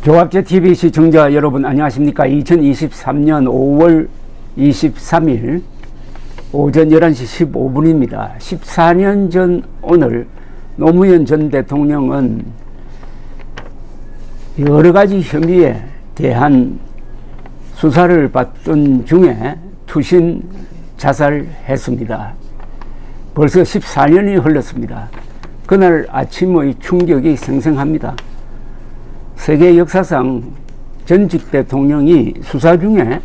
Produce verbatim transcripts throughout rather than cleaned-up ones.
조합제티비 시청자 여러분 안녕하십니까. 이천이십삼 년 오월 이십삼일 오전 열한 시 십오 분입니다. 십사 년 전 오늘 노무현 전 대통령은 여러가지 혐의에 대한 수사를 받던 중에 투신 자살했습니다. 벌써 십사 년이 흘렀습니다. 그날 아침의 충격이 생생합니다. 세계 역사상 전직 대통령이 수사 중에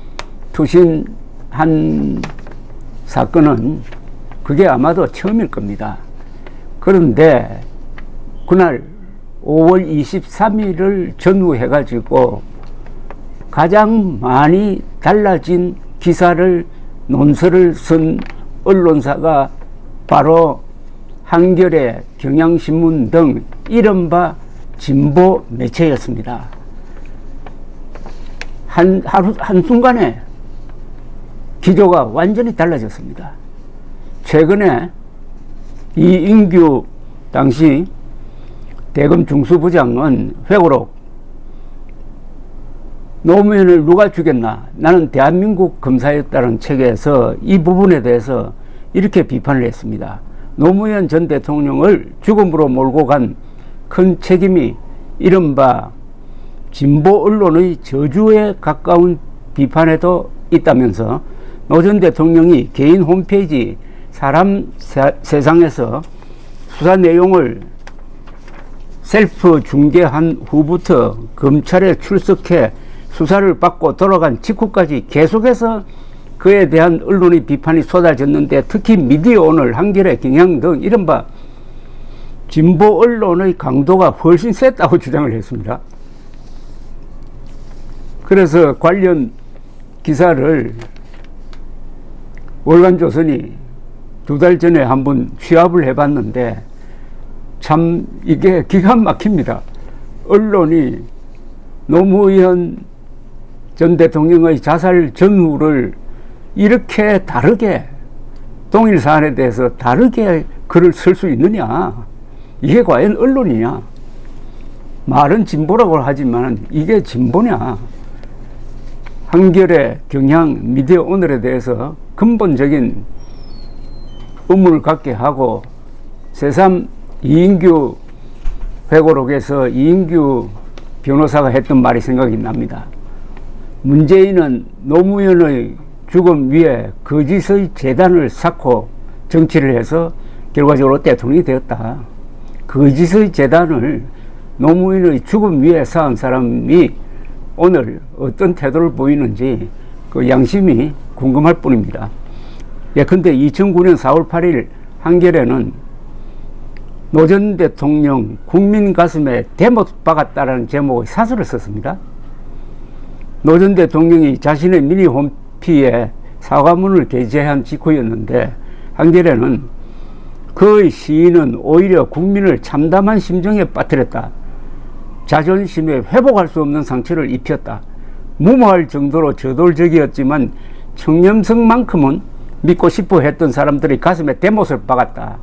투신한 사건은 그게 아마도 처음일 겁니다. 그런데 그날 오월 이십삼일을 전후해 가지고 가장 많이 달라진 기사를 논설을 쓴 언론사가 바로 한겨레, 경향신문 등 이른바 진보 매체였습니다. 한, 하루, 한순간에 기조가 완전히 달라졌습니다. 최근에 이인규 당시 대검 중수부장은 회고록 노무현을 누가 죽였나? 나는 대한민국 검사였다는 책에서 이 부분에 대해서 이렇게 비판을 했습니다. 노무현 전 대통령을 죽음으로 몰고 간 큰 책임이 이른바 진보 언론의 저주에 가까운 비판에도 있다면서 노 전 대통령이 개인 홈페이지 사람 세상에서 수사 내용을 셀프 중계한 후부터 검찰에 출석해 수사를 받고 돌아간 직후까지 계속해서 그에 대한 언론의 비판이 쏟아졌는데, 특히 미디어오늘, 한겨레, 경향 등 이른바 진보 언론의 강도가 훨씬 셌다고 주장을 했습니다. 그래서 관련 기사를 월간조선이 두 달 전에 한번 취합을 해봤는데 참 이게 기가 막힙니다. 언론이 노무현 전 대통령의 자살 전후를 이렇게 다르게, 동일 사안에 대해서 다르게 글을 쓸 수 있느냐, 이게 과연 언론이냐. 말은 진보라고 하지만 이게 진보냐. 한겨레, 경향, 미디어오늘에 대해서 근본적인 의문을 갖게 하고, 새삼 이인규 회고록에서 이인규 변호사가 했던 말이 생각이 납니다. 문재인은 노무현의 죽음 위에 거짓의 재단을 쌓고 정치를 해서 결과적으로 대통령이 되었다. 거짓의 재단을 노무현의 죽음 위에 쌓은 사람이 오늘 어떤 태도를 보이는지 그 양심이 궁금할 뿐입니다. 예컨대 이천구 년 사월 팔일 한겨레는 노 전 대통령 국민 가슴에 대못 박았다라는 제목의 사설을 썼습니다. 노 전 대통령이 자신의 미니 홈피에 사과문을 게재한 직후였는데, 한겨레는 그의 시인은 오히려 국민을 참담한 심정에 빠뜨렸다. 자존심에 회복할 수 없는 상처를 입혔다. 무모할 정도로 저돌적이었지만 청렴성만큼은 믿고 싶어 했던 사람들이 가슴에 대못을 박았다.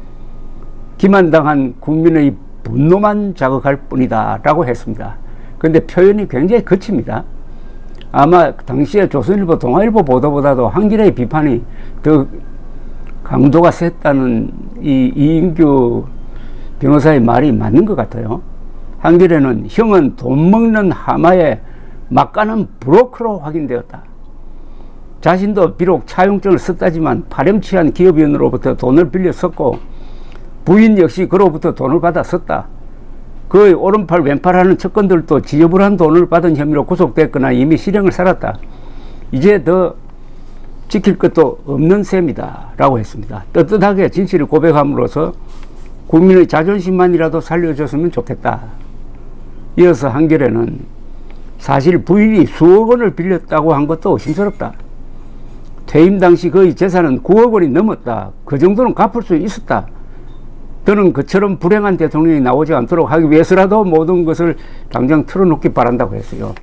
기만당한 국민의 분노만 자극할 뿐이다 라고 했습니다. 그런데 표현이 굉장히 거칩니다. 아마 당시에 조선일보, 동아일보 보도보다도 한겨레의 비판이 더 강도가 셌다는 이 이인규 변호사의 말이 맞는 것 같아요. 한겨레는 형은 돈 먹는 하마에 막가는 브로커로 확인되었다. 자신도 비록 차용증을 썼다지만 파렴치한 기업인으로부터 돈을 빌려 썼고, 부인 역시 그로부터 돈을 받아 썼다. 그의 오른팔 왼팔하는 측근들도 지저분한 돈을 받은 혐의로 구속됐거나 이미 실형을 살았다. 이제 더 지킬 것도 없는 셈이다 라고 했습니다. 떳떳하게 진실을 고백함으로써 국민의 자존심만이라도 살려줬으면 좋겠다. 이어서 한겨레는 사실 부인이 수억 원을 빌렸다고 한 것도 의심스럽다. 퇴임 당시 그의 재산은 구억 원이 넘었다. 그 정도는 갚을 수 있었다. 저는 그처럼 불행한 대통령이 나오지 않도록 하기 위해서라도 모든 것을 당장 털어놓기 바란다고 했어요.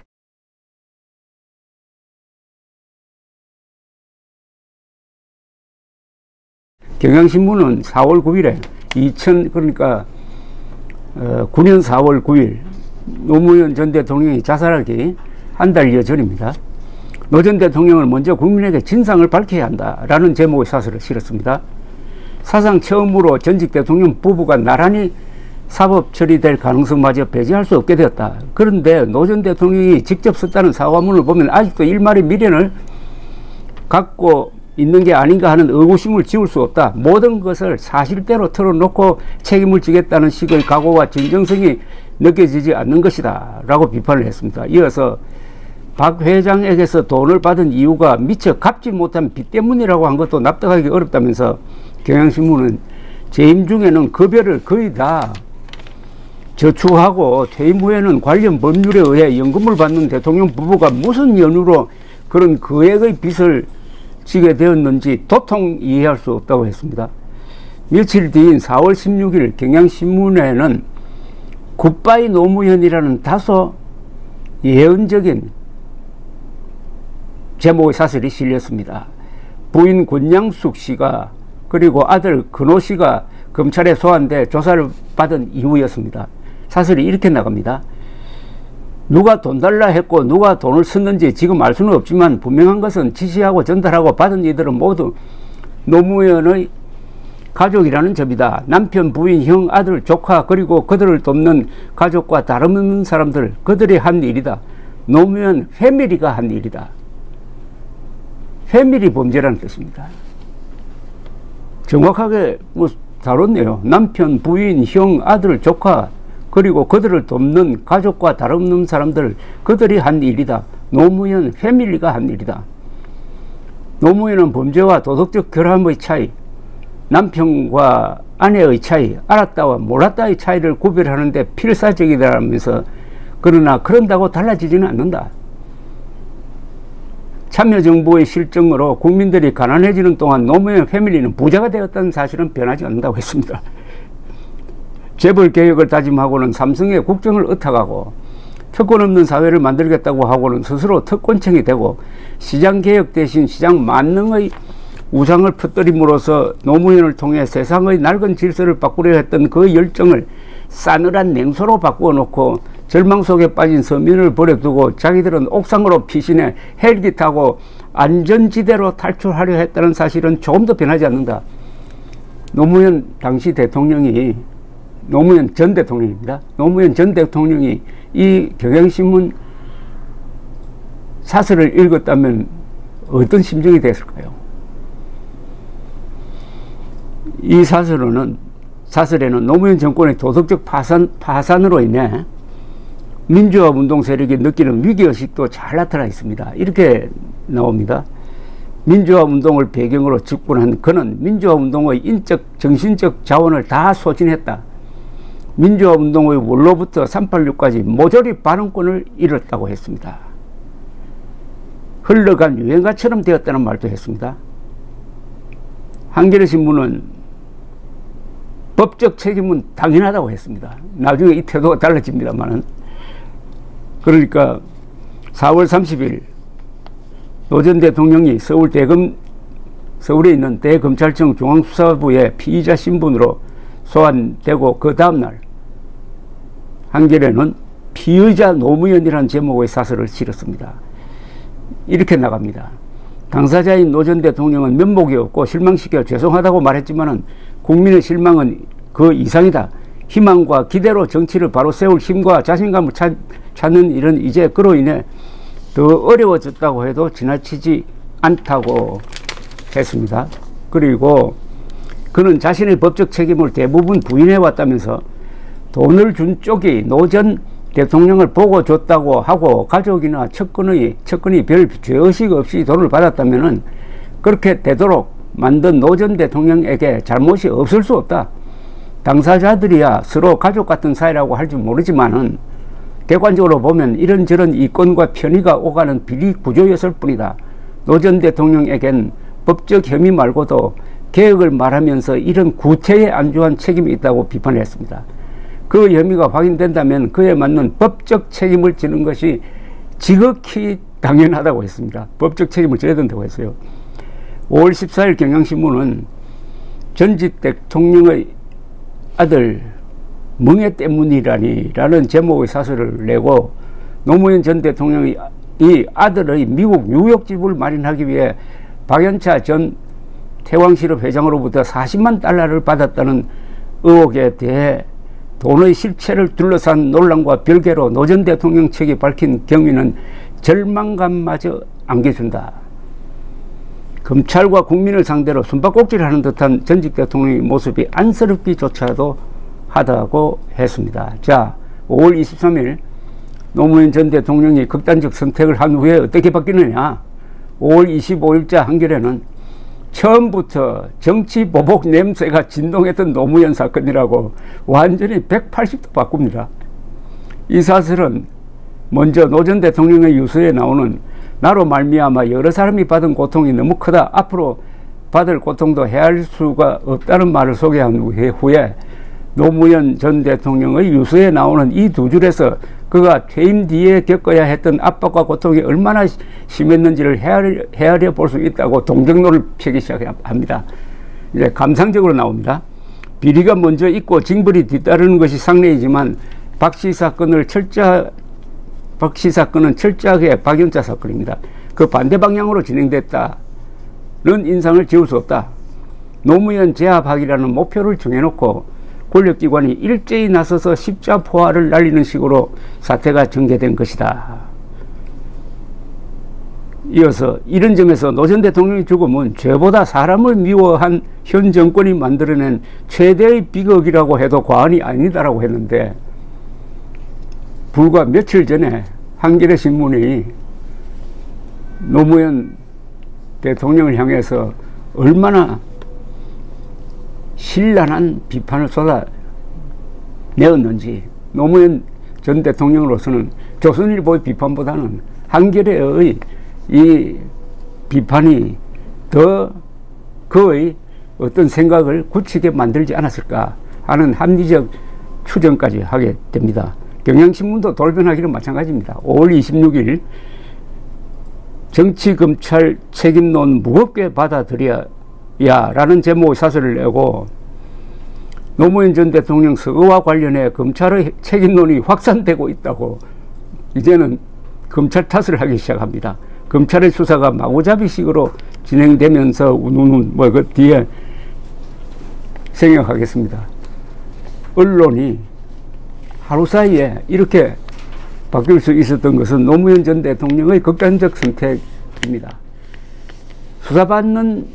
경향신문은 사월 구일에 이천 그러니까 어, 구 년 사월 구일 노무현 전 대통령이 자살하기 한 달여 전입니다. 노 전 대통령은 먼저 국민에게 진상을 밝혀야 한다라는 제목의 사설을 실었습니다. 사상 처음으로 전직 대통령 부부가 나란히 사법 처리될 가능성마저 배제할 수 없게 되었다. 그런데 노 전 대통령이 직접 썼다는 사과문을 보면 아직도 일말의 미련을 갖고 있는 게 아닌가 하는 의구심을 지울 수 없다. 모든 것을 사실대로 털어놓고 책임을 지겠다는 식의 각오와 진정성이 느껴지지 않는 것이다 라고 비판을 했습니다. 이어서 박 회장에게서 돈을 받은 이유가 미처 갚지 못한 빚 때문이라고 한 것도 납득하기 어렵다면서 경향신문은 재임 중에는 급여를 거의 다 저축하고 퇴임 후에는 관련 법률에 의해 연금을 받는 대통령 부부가 무슨 연유로 그런 거액의 빚을 지게 되었는지 도통 이해할 수 없다고 했습니다. 며칠 뒤인 사월 십육일 경향신문에는 굿바이 노무현이라는 다소 예언적인 제목의 사설이 실렸습니다. 부인 권양숙 씨가 그리고 아들 근호 씨가 검찰에 소환돼 조사를 받은 이후였습니다. 사설이 이렇게 나갑니다. 누가 돈 달라 했고 누가 돈을 썼는지 지금 알 수는 없지만 분명한 것은 지시하고 전달하고 받은 이들은 모두 노무현의 가족이라는 점이다. 남편, 부인, 형, 아들, 조카 그리고 그들을 돕는 가족과 다름없는 사람들, 그들이 한 일이다. 노무현 패밀리가 한 일이다. 패밀리 범죄라는 뜻입니다. 정확하게 뭐 다뤘네요. 남편, 부인, 형, 아들, 조카 그리고 그들을 돕는 가족과 다름없는 사람들, 그들이 한 일이다. 노무현 패밀리가 한 일이다. 노무현은 범죄와 도덕적 결함의 차이, 남편과 아내의 차이, 알았다와 몰랐다의 차이를 구별하는데 필사적이다라면서 그러나 그런다고 달라지지는 않는다. 참여정부의 실정으로 국민들이 가난해지는 동안 노무현 패밀리는 부자가 되었다는 사실은 변하지 않는다고 했습니다. 재벌개혁을 다짐하고는 삼성의 국정을 의탁하고 특권 없는 사회를 만들겠다고 하고는 스스로 특권층이 되고 시장개혁 대신 시장 만능의 우상을 퍼뜨림으로써 노무현을 통해 세상의 낡은 질서를 바꾸려 했던 그 열정을 싸늘한 냉소로 바꾸어 놓고 절망 속에 빠진 서민을 버려두고 자기들은 옥상으로 피신해 헬기 타고 안전지대로 탈출하려 했다는 사실은 조금 더 변하지 않는다. 노무현 당시 대통령이 노무현 전 대통령입니다. 노무현 전 대통령이 이 경향신문 사설을 읽었다면 어떤 심정이 됐을까요? 이 사설은, 사설에는 노무현 정권의 도덕적 파산, 파산으로 인해 민주화 운동 세력이 느끼는 위기의식도 잘 나타나 있습니다. 이렇게 나옵니다. 민주화 운동을 배경으로 집권한 그는 민주화 운동의 인적, 정신적 자원을 다 소진했다. 민주화 운동의 원로부터 삼팔육까지 모조리 발언권을 잃었다고 했습니다. 흘러간 유행가처럼 되었다는 말도 했습니다. 한겨레 신문은 법적 책임은 당연하다고 했습니다. 나중에 이 태도가 달라집니다만은. 그러니까 사월 삼십일 노 전 대통령이 서울 대검, 서울에 있는 대검찰청 중앙수사부의 피의자 신분으로 소환되고 그 다음날 한겨레는 피의자 노무현이라는 제목의 사설을 실었습니다. 이렇게 나갑니다. 당사자인 노 전 대통령은 면목이 없고 실망시켜 죄송하다고 말했지만은 국민의 실망은 그 이상이다. 희망과 기대로 정치를 바로 세울 힘과 자신감을 찾, 찾는 일은 이제 그로 인해 더 어려워졌다고 해도 지나치지 않다고 했습니다. 그리고 그는 자신의 법적 책임을 대부분 부인해 왔다면서 돈을 준 쪽이 노 전 대통령을 보고 줬다고 하고 가족이나 측근의, 측근이 별 죄의식 없이 돈을 받았다면은 그렇게 되도록 만든 노 전 대통령에게 잘못이 없을 수 없다. 당사자들이야 서로 가족 같은 사이라고 할지 모르지만은 객관적으로 보면 이런저런 이권과 편의가 오가는 비리 구조였을 뿐이다. 노 전 대통령에겐 법적 혐의 말고도 개혁을 말하면서 이런 구태에 안주한 책임이 있다고 비판했습니다. 그 혐의가 확인된다면 그에 맞는 법적 책임을 지는 것이 지극히 당연하다고 했습니다. 법적 책임을 져야 된다고 했어요. 오월 십사일 경향신문은 전직 대통령의 아들 멍해 때문이라니 라는 제목의 사설을 내고 노무현 전 대통령이 이 아들의 미국 뉴욕집을 마련하기 위해 박연차 전 태광실업 회장으로부터 사십만 달러를 받았다는 의혹에 대해 돈의 실체를 둘러싼 논란과 별개로 노 전 대통령 측이 밝힌 경위는 절망감마저 안겨준다. 검찰과 국민을 상대로 숨바꼭질하는 듯한 전직 대통령의 모습이 안쓰럽기조차도 하다고 했습니다. 자, 오월 이십삼일 노무현 전 대통령이 극단적 선택을 한 후에 어떻게 바뀌느냐. 오월 이십오일자 한겨레는 처음부터 정치 보복 냄새가 진동했던 노무현 사건이라고 완전히 백팔십 도 바꿉니다. 이 사설은 먼저 노 전 대통령의 유서에 나오는 나로 말미암아 여러 사람이 받은 고통이 너무 크다. 앞으로 받을 고통도 헤아릴 수가 없다는 말을 소개한 후에 노무현 전 대통령의 유서에 나오는 이 두 줄에서 그가 퇴임 뒤에 겪어야 했던 압박과 고통이 얼마나 심했는지를 헤아려, 헤아려 볼 수 있다고 동정론을 펴기 시작합니다. 이제 감상적으로 나옵니다. 비리가 먼저 있고 징벌이 뒤따르는 것이 상례이지만 박씨 사건을 철저 박씨 사건은 철저하게 박연차 사건입니다. 그 반대 방향으로 진행됐다는 인상을 지울 수 없다. 노무현 제압하기라는 목표를 정해놓고 권력기관이 일제히 나서서 십자포화를 날리는 식으로 사태가 전개된 것이다. 이어서 이런 점에서 노 전 대통령의 죽음은 죄보다 사람을 미워한 현 정권이 만들어낸 최대의 비극이라고 해도 과언이 아니다라고 했는데, 불과 며칠 전에 한겨레 신문이 노무현 대통령을 향해서 얼마나 신랄한 비판을 쏟아내었는지, 노무현 전 대통령으로서는 조선일보의 비판보다는 한겨레의 이 비판이 더 그의 어떤 생각을 굳히게 만들지 않았을까 하는 합리적 추정까지 하게 됩니다. 경향신문도 돌변하기는 마찬가지입니다. 오월 이십육일 정치검찰 책임론 무겁게 받아들여야 라는 제목의 사설을 내고 노무현 전 대통령 서거와 관련해 검찰의 책임론이 확산되고 있다고 이제는 검찰 탓을 하기 시작합니다. 검찰의 수사가 마구잡이식으로 진행되면서 운운운 뭐 그 뒤에 생각하겠습니다. 언론이 하루 사이에 이렇게 바뀔 수 있었던 것은 노무현 전 대통령의 극단적 선택입니다. 수사받는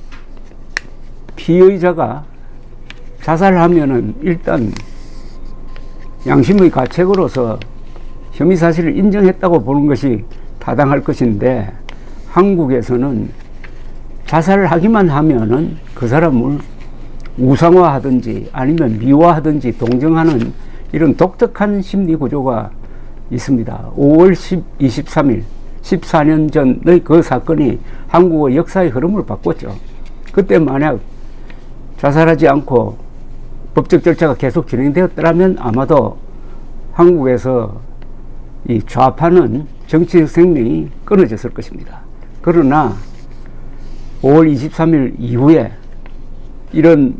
피의자가 자살하면은 일단 양심의 가책으로서 혐의 사실을 인정했다고 보는 것이 타당할 것인데, 한국에서는 자살을 하기만 하면은 그 사람을 우상화하든지 아니면 미화하든지 동정하는 이런 독특한 심리 구조가 있습니다. 오월 이십삼일 십사 년 전의 그 사건이 한국의 역사의 흐름을 바꿨죠. 그때 만약 자살하지 않고 법적 절차가 계속 진행되었더라면 아마도 한국에서 이 좌파는 정치적 생명이 끊어졌을 것입니다. 그러나 오월 이십삼일 이후에 이런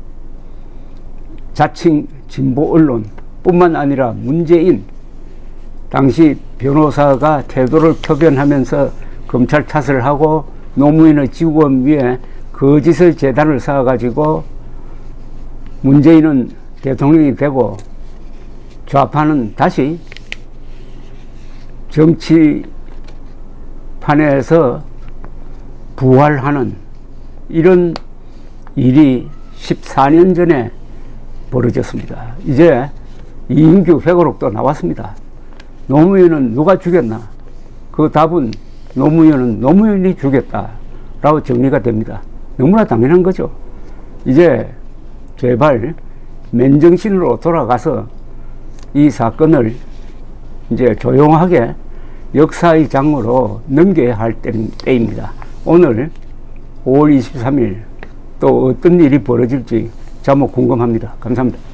자칭 진보 언론 뿐만 아니라 문재인 당시 변호사가 태도를 표변하면서 검찰 탓을 하고 노무현의 지구원 위에 거짓의 재단을 쌓아가지고 문재인은 대통령이 되고 좌파는 다시 정치판에서 부활하는 이런 일이 십사 년 전에 벌어졌습니다. 이제 이인규 회고록도 나왔습니다. 노무현은 누가 죽였나? 그 답은 노무현은 노무현이 죽였다라고 정리가 됩니다. 너무나 당연한 거죠. 이제 제발 맨정신으로 돌아가서 이 사건을 이제 조용하게 역사의 장으로 넘겨야 할 때입니다. 오늘 오월 이십삼일 또 어떤 일이 벌어질지 참 궁금합니다. 감사합니다.